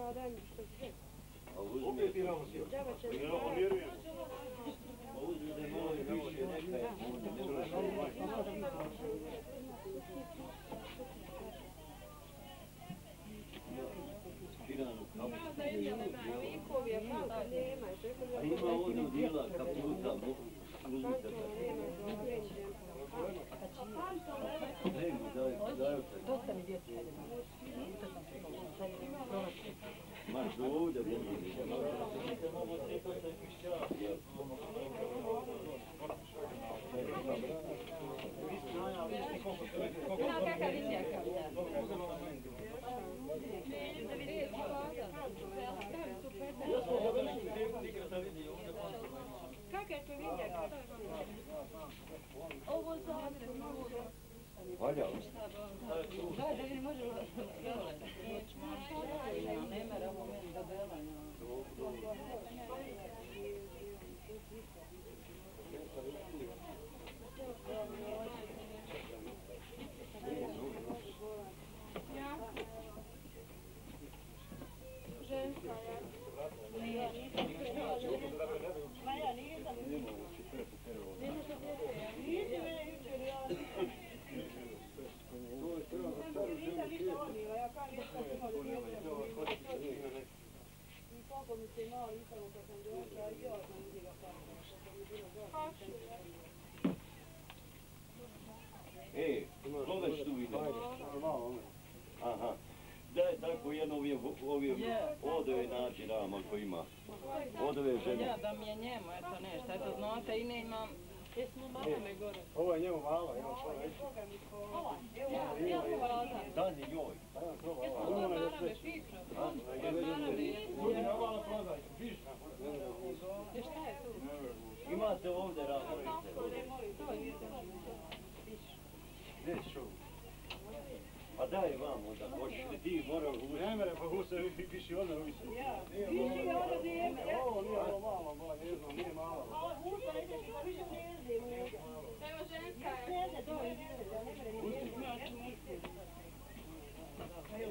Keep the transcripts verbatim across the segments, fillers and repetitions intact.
Opet imamo sjeti. Ja vjerujem. Uzme malo više, neka je a ima ono dijela kaputa, uzmite Nemo, daj, daj otak. Dosta mi djeci, hajde. Maš do ovdje, vidi. Kakav izjakav, Kaka je to vidjaka? Ovo Zagreb. Valja. Da, da ne može nema ramo meni da bela. Ženska, ja. Nije, nisam. Maja, nisam. Nisam mene jučer, ja. Nisam ništa odnila, ja kao nisam imala djevojka. I koliko mi se malo nisam kad sam došla, i ja sam vidjela kako mi je bilo došla. E, ploveš tu ide. Aha. Daj tako jedno ove odove naći nam ako ima. Odove žene. Ja da mi je njemu, eto nešto, eto znate i ne imam. Jesmo malome gore. Ovo je njemu vala, evo što reći. Ova, evo, evo vala. Dani njoj. Jesmo malome fikra. Ljudi na vala prodaju, viš. Šta je tu? Imate ovdje razvojite. Gdje su? A daj vam onda, hoćeš li ti moraš ući? Ne mere, pa Husa piši odmah uviše. Ja, piši ovdje vrijeme. Ovo nije ovo malo, malo, ne znam, nije malo. A Husa neće što više vrijeme. Evo ženska je. Sjede, to je vrijeme, da ne mere vrijeme. Ja ću misliti. Evo,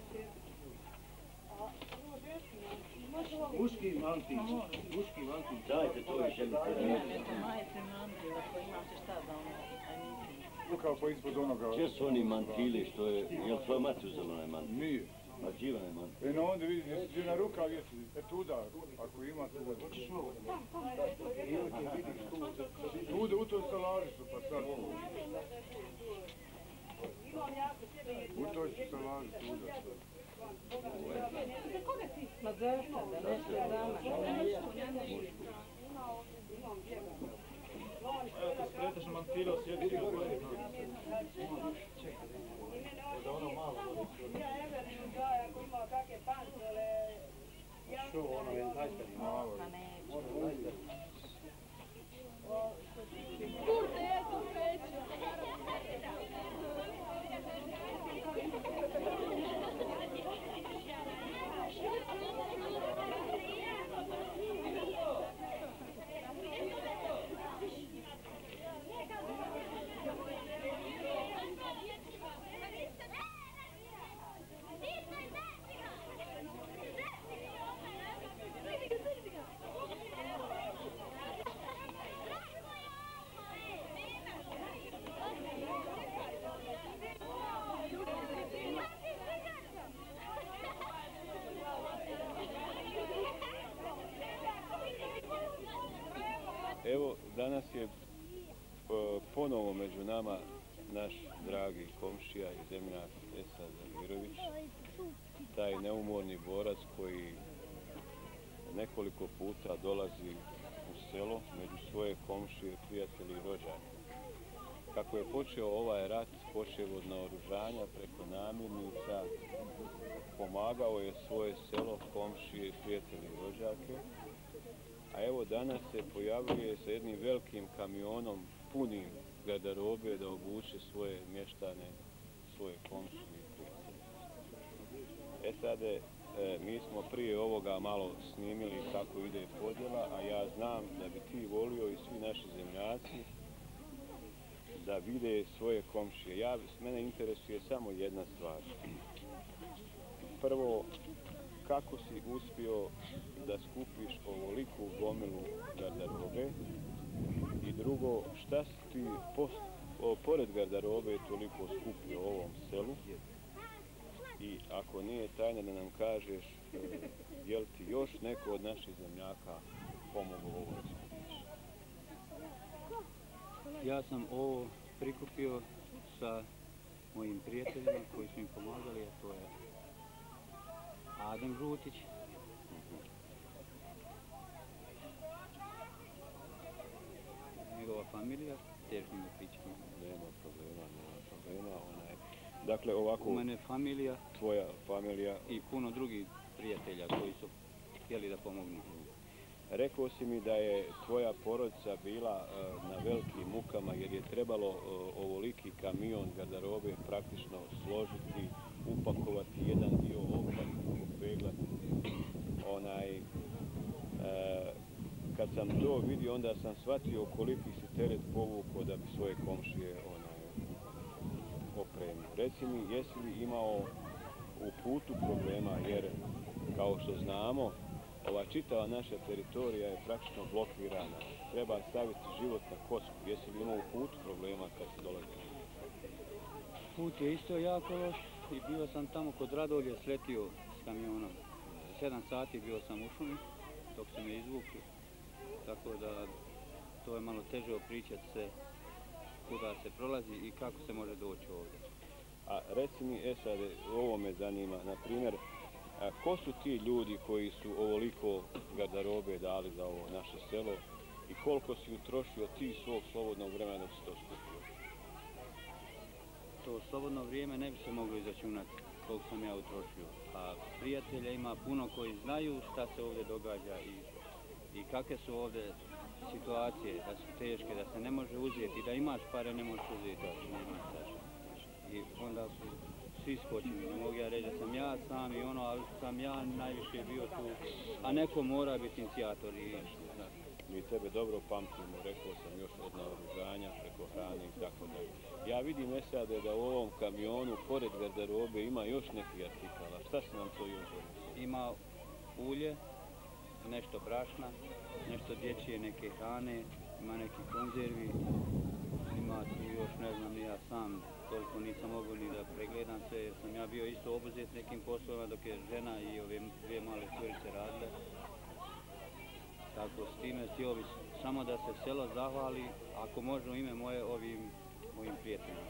Muški mantić, muški mantić. Dajte to još jednu Imam krenu. eto majice mantil, ako imam se šta da ono, aj nisam. Upravo po ispod onoga. Gdje su oni mantili što je, je li tvoja mati uzela onaj mantil? Nije. A dživan je mantil. E na onda vidi, gdje na rukav jesi, e tuda, ako ima tu. Hoćeš ovo? Tuda, u toj stalaži su pa sad. U toj su stalaži tuda. Ma zašto, da nešto je dama, da ne je. Evo kad spretaš na mantilo, sjedi ti gore. Da ono malo. Ja ne verujem da ako ima kakve pancele. Što ono je najstari malo. Ma neće. Kurte, eto kreće. Evo, danas je uh, ponovo među nama naš dragi komšija i zemljak Esad Zahirović, taj neumorni borac koji nekoliko puta dolazi u selo među svoje komšije, prijatelji i rođake. Kako je počeo ovaj rat, počeo od naoružanja preko namirnica, pomagao je svoje selo, komšije, prijatelji i rođake. A evo danas se pojavljuje sa jednim velikim kamionom punim garderobe da obuče svoje mještane, svoje komšije i prijatelje. E sade, e, mi smo prije ovoga malo snimili kako ide podjela, a ja znam da bi ti volio i svi naši zemljaci da vide svoje komšije. Ja, mene interesuje samo jedna stvar. Prvo, kako si uspio da skupiš ovoliku gomilu garderobe i drugo, šta si ti post, o, pored garderobe toliko skupio u ovom selu i ako nije tajna da nam kažeš je li ti još neko od naših zemljaka pomogao ovo da skupiš? Ja sam ovo prikupio sa mojim prijateljima koji su mi pomagali, a to je Adem Žutić, njegova familija, teško mi pričamo. Nema problema, nema problema. Onaj. Dakle, ovako, U mene familija tvoja familija. i puno drugih prijatelja koji su htjeli da pomognu. Rekao si mi da je tvoja porodica bila uh, na velikim mukama jer je trebalo uh, ovoliki kamion garderobe praktično složiti, upakovati jedan dio, oprati, upeglati. Onaj, uh, kad sam to vidio, onda sam shvatio koliki si teret povukao da bi svoje komšije onaj, opremio. Reci mi, jesi li imao u putu problema, jer kao što znamo, ova čitava naša teritorija je praktično blokirana. Treba staviti život na kocku. Jesi li imao u putu problema kad si dolazio? Put je isto jako loš i bio sam tamo kod Radolje, sletio s kamionom. Sedam sati bio sam u šumi dok su me izvukli. Tako da to je malo teže opričati se kuda se prolazi i kako se može doći ovdje. A reci mi, e sad, ovo me zanima, na primjer, a ko su ti ljudi koji su ovoliko garderobe dali za ovo naše selo i koliko si utrošio ti svog slobodnog vremena da si to skupio? To slobodno vrijeme ne bi se moglo izračunati koliko sam ja utrošio. A prijatelja ima puno koji znaju šta se ovdje događa i, i kakve su ovdje situacije, da su teške, da se ne može uzeti, da imaš pare ne možeš uzeti. I onda su svi skočili, ne mogu ja reći da sam ja sam i ono, ali sam ja najviše bio tu, a neko mora biti inicijator i znaš. Mi tebe dobro pamtimo, rekao sam još od naoružanja, preko hrane i tako dalje. Ja vidim Esade da u ovom kamionu, pored garderobe, ima još neki artikala. Šta se nam to još donosi? Ima ulje, nešto brašna, nešto dječje neke hrane, ima neki konzervi, ima tu još ne znam ja sam, toliko nisam mogao ni da pregledam sve jer sam ja bio isto obuzet nekim poslovima dok je žena i ove dvije male curice radile. Tako s time htio bi samo da se selo zahvali, ako može u ime moje ovim mojim prijateljima.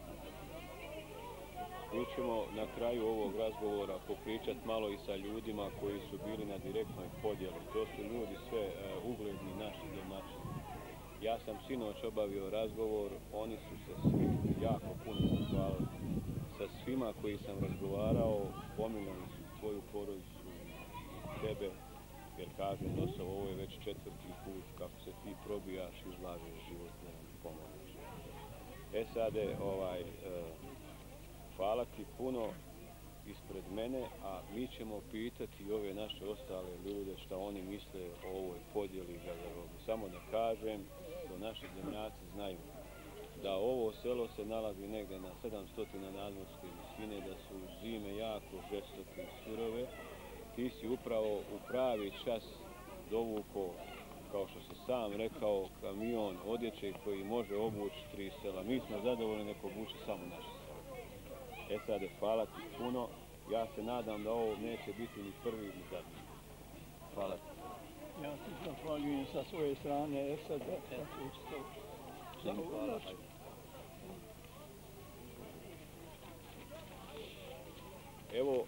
Mi ćemo na kraju ovog razgovora popričati malo i sa ljudima koji su bili na direktnoj podjeli. To su ljudi sve uh, ugledni naši domaćini. Ja sam sinoć obavio razgovor, oni su se svi jako puno zahvalili. Sa svima koji sam razgovarao, pominjali su tvoju porodicu, tebe, jer kažem, Nosov, ovo je već četvrti put kako se ti probijaš, izlažeš život, da nam pomogneš. E sade, ovaj, uh, hvala ti puno ispred mene, a mi ćemo pitati ove naše ostale ljude šta oni misle o ovoj podjeli garderobe. Samo da kažem, da naši zemljaci znaju da ovo selo se nalazi negdje na sedamsto nadmorske visine, da su zime jako žestoke i surove. Ti si upravo u pravi čas dovuko, kao što si sam rekao, kamion odjeće koji može obući tri sela. Mi smo zadovoljni neko obući samo naše selo. E sade, hvala ti puno. Ja se nadam da ovo neće biti ni prvi ni zadnji. Hvala ti. Ja se zahvaljujem sa svoje strane, e sad da to Hvala. Evo,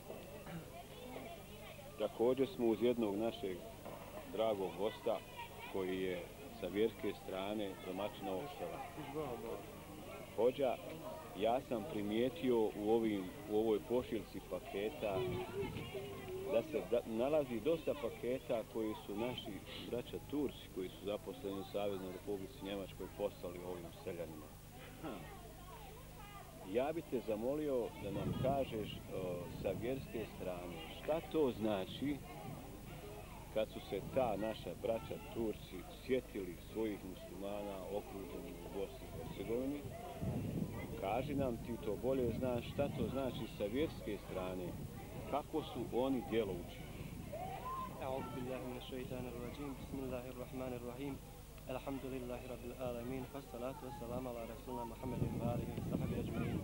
također smo uz jednog našeg dragog gosta koji je sa vjerske strane domaćina ovog sela. Hođa, ja sam primijetio u, ovim, u ovoj pošiljci paketa da se da, nalazi dosta paketa koji su naši braća Turci koji su zaposleni u Saveznoj Republici Njemačkoj poslali ovim seljanima. Ja bi te zamolio da nam kažeš o, sa vjerske strane šta to znači kad su se ta naša braća Turci sjetili svojih muslimana okruženih u Bosni i Hercegovini. Kaži nam, ti to bolje znaš, šta to znači sa vjerske strane kako su oni djelo učinili. أعوذ بالله من الشيطان الرجيم بسم الله الرحمن الرحيم الحمد لله رب العالمين والصلاة والسلام على رسولنا محمد وآله وصحبه أجمعين.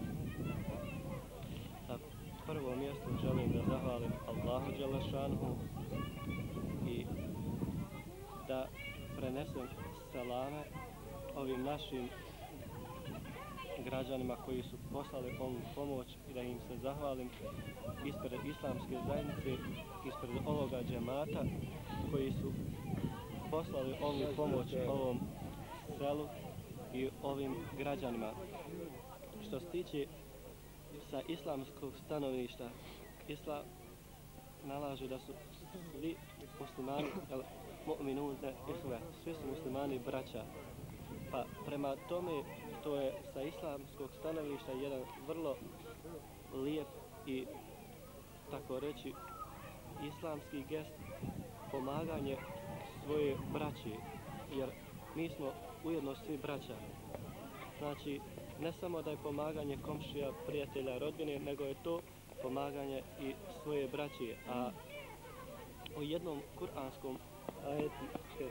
Na prvo mjesto želim da zahvalim Allahu Đelešanhu i da prenesem selame ovim našim građanima koji su poslali ovu pomoć i da im se zahvalim ispred islamske zajednice, ispred ovoga džemata koji su poslali ovu pomoć ovom selu i ovim građanima. Što se tiče sa islamskog stanovišta, islam nalaže da su svi muslimani mu'minun ihve, svi su muslimani braća. Pa prema tome to je sa islamskog stanovišta jedan vrlo lijep i tako reći islamski gest pomaganje svoje braći, jer mi smo ujedno svi braća. Znači, ne samo da je pomaganje komšija, prijatelja, rodbine, nego je to pomaganje i svoje braći. A u jednom kuranskom ajetu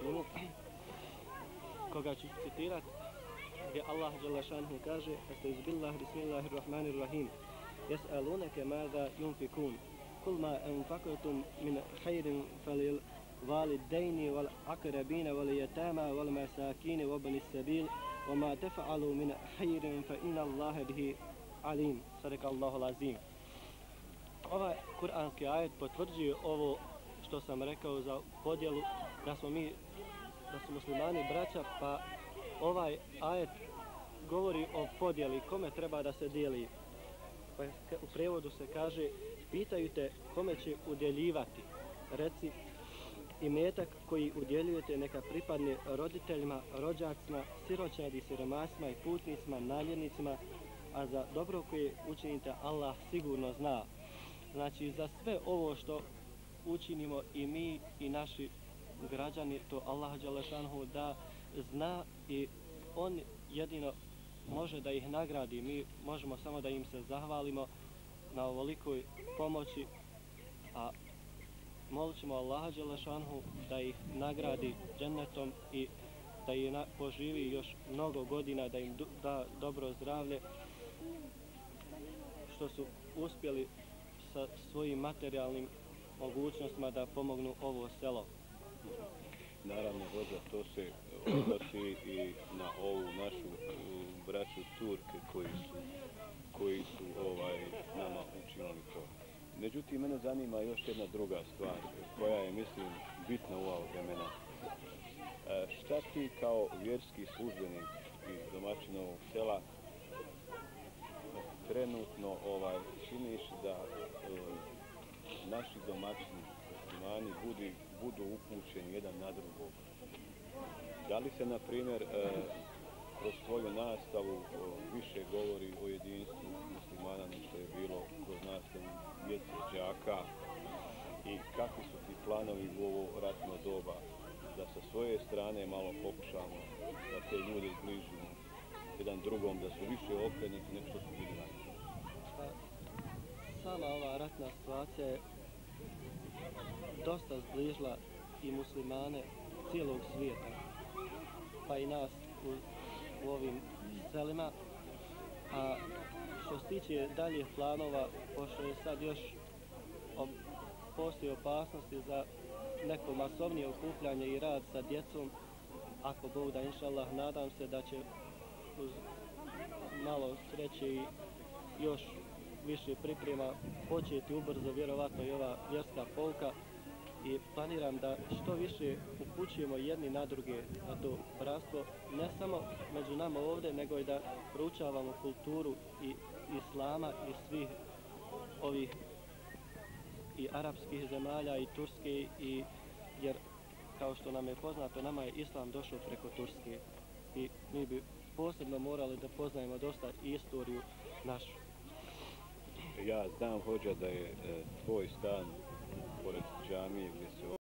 koga ću citirati, gdje Allah Đelešanhu kaže: Estaizubillah, bismillahirrahmanirrahim, Jes'alunake mada yunfikun, kul ma anfaqtum min khairin falil validayni wal aqrabina wal yatama wal masakini wa ibnis sabil wa ma taf'alu min khairin fa inna Allaha bihi alim. Sadakallahu al-azim. Ovaj kuranski ajet potvrđuje ovo što sam rekao za podjelu, da smo mi, da su muslimani braća, pa ovaj ajet govori o podjeli, kome treba da se dijeli. Pa u prevodu se kaže: pitaju te kome će udjeljivati. Reci, imetak koji udjeljujete neka pripadne roditeljima, rođacima, siročadi, siromasima i putnicima, naljednicima, a za dobro koje učinite Allah sigurno zna. Znači, za sve ovo što učinimo i mi i naši građani, to Allah Đelešanhu da zna i on jedino može da ih nagradi. Mi možemo samo da im se zahvalimo na ovolikoj pomoći, a molit ćemo Allaha Đelešanhu da ih nagradi džennetom i da ih poživi još mnogo godina, da im da dobro zdravlje, što su uspjeli sa svojim materijalnim mogućnostima da pomognu ovo selo. Naravno, Hođa, to se odnosi i na ovu našu braću Turke koji su, koji su ovaj, nama učinili to. Međutim, mene zanima još jedna druga stvar koja je, mislim, bitna u ovog vremena. E, šta ti kao vjerski službenik iz domaćina ovog sela trenutno ovaj, činiš da e, naši domaćini muslimani budu, budu upućeni jedan na drugog? Da li se, na primjer, e, kroz tvoju nastavu o, više govori o jedinstvu muslimana nego što je bilo kroz nastavu djece, đaka, i kakvi su ti planovi u ovo ratno doba da sa svoje strane malo pokušamo da te ljude zbližimo jedan drugom, da su više okrenuti nego što su bili ranije? Pa, sama ova ratna situacija je dosta zbližila i muslimane cijelog svijeta, pa i nas u, u ovim selima. A što se tiče daljih planova, pošto je sad još ob, postoji opasnosti za neko masovnije okupljanje i rad sa djecom, ako Bog da, inša Allah, nadam se da će uz malo sreće i još više priprema početi ubrzo vjerovatno i ova vjerska pouka, i planiram da što više upućujemo jedni na druge na to bratstvo, ne samo među nama ovdje, nego i da proučavamo kulturu i islama i svih ovih i arapskih zemalja i Turske, i jer kao što nam je poznato, nama je islam došao preko Turske i mi bi posebno morali da poznajemo dosta istoriju našu. Ja znam, Hođa, da je e, tvoj stan pored džamije gdje se